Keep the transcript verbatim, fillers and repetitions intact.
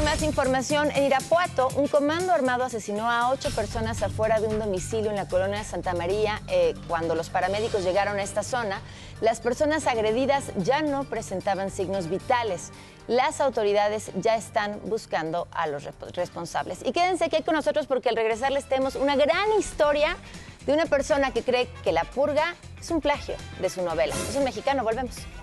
más información. En Irapuato, un comando armado asesinó a ocho personas afuera de un domicilio en la colonia Santa María. Eh, cuando los paramédicos llegaron a esta zona, las personas agredidas ya no presentaban signos vitales. Las autoridades ya están buscando a los responsables. Y quédense aquí con nosotros porque al regresar les tenemos una gran historia de una persona que cree que La Purga es un plagio de su novela. Es un mexicano, volvemos.